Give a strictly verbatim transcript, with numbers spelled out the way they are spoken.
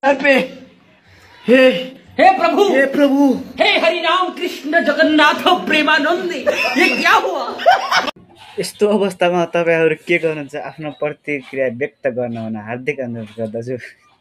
Pay हे हे प्रभु हे प्रभु हे हरि राम कृष्ण जगन्नाथ प्रेमानंदी ये क्या हुआ? यस्तो अवस्थामा तपाईहरु के गर्नुहुन्छ आफ्नो प्रतिक्रिया व्यक्त गर्न हुन हार्दिक अनुरोध गर्दछु।